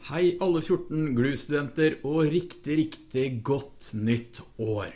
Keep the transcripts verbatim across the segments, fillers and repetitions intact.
Hei alle fjorten GLU-studenter og riktig, riktig godt nytt år.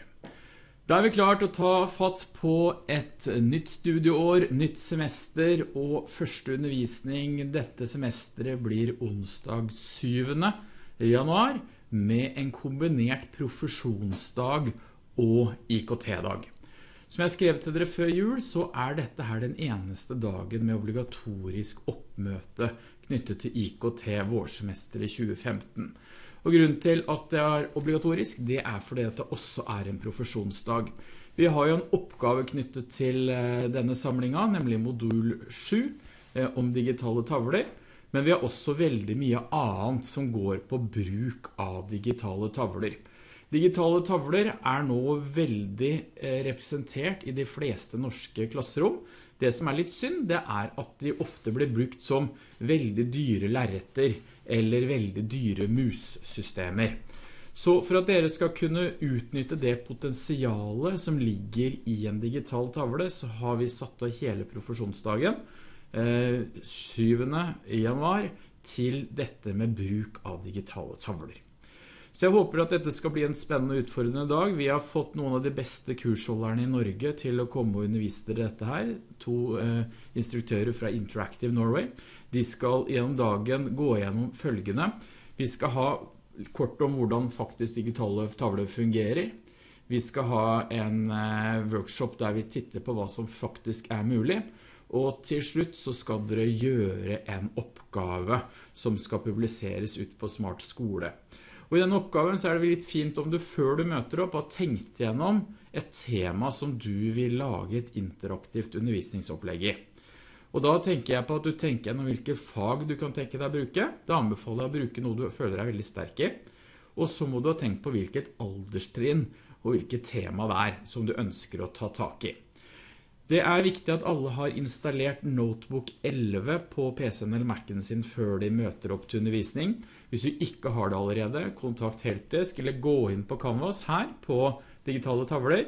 Da er vi klart å ta fatt på et nytt studieår, nytt semester, og første undervisning dette semesteret blir onsdag syvende januar med en kombinert profesjonsdag og I K T-dag. Som jeg skrev til dere før jul, så er dette her den eneste dagen med obligatorisk oppmøte knyttet til I K T vårsemester i tjue femten. Og grunnen til at det er obligatorisk, det er fordi det også er en profesjonsdag. Vi har jo en oppgave knyttet til denne samlingen, nemlig modul sju om digitale tavler. Men vi har også veldig mye annet som går på bruk av digitale tavler. Digitale tavler er nå veldig eh, representert I de fleste norske klasserom. Det som er litt synd, det er at de ofte blir brukt som veldig dyre lerretter eller veldig dyre mussystemer. Så for at dere skal kunne utnytte det potensialet som ligger I en digital tavle, så har vi satt av hele profesjonsdagen, eh, syvende januar, til dette med bruk av digitale tavler. Så jeg håper at dette skal bli en spennende og utfordrende dag. Vi har fått noen av de beste kursholderne I Norge til å komme og undervise dere dette her. To eh, instruktører fra Interactive Norway. De skal gjennom dagen gå gjennom følgende. Vi skal ha kort om hvordan faktisk digitale tavler fungerer. Vi skal ha en eh, workshop der vi titter på hva som faktisk er mulig. Og til slutt så skal dere gjøre en oppgave som skal publiseres ut på Smart Skole. Og I denne oppgaven så er det litt fint om du før du møter opp har tenkt gjennom et tema som du vil lage et interaktivt undervisningsopplegg I. Og da tenker jeg på at du tenker gjennom hvilke fag du kan tenke deg å bruke. Da anbefaler jeg å bruke noe du føler deg veldig sterk I. Og så må du ha tenkt på hvilket alderstrinn og hvilket tema det er som du ønsker å ta tak I. Det er viktig at alle har installert Notebook elleve på P C-en eller Mac'en sin før de møter opp til undervisning. Hvis du ikke har det allerede, kontakt Helpdesk eller gå inn på Canvas her på digitale tavler.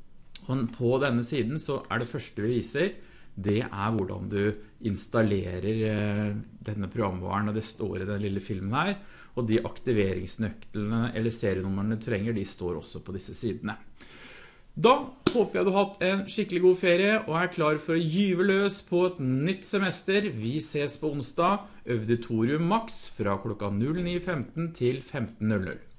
Og på denne siden så er det første vi viser, det er hvordan du installerer denne programvaren, og det står I den lille filmen her. Og de aktiveringsnøklene eller serienumrene du trenger, de står også på disse sidene. Da håper jeg du har hatt en skikkelig god ferie og er klar for å gyve løs på et nytt semester. Vi ses på onsdag, Auditorium Max fra klokka null ni femten til femten null null.